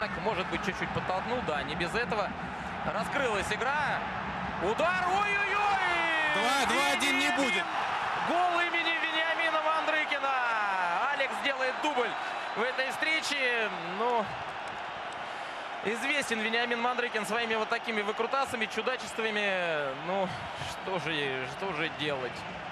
Может быть, чуть-чуть подтолкнул, да, не без этого. Раскрылась игра. Удар, ой-ой-ой! 2-1 не будет. Гол имени Вениамина Мандрыкина. Алекс делает дубль в этой встрече. Ну, известен Вениамин Мандрыкин своими вот такими выкрутасами, чудачествами. Ну, что же делать?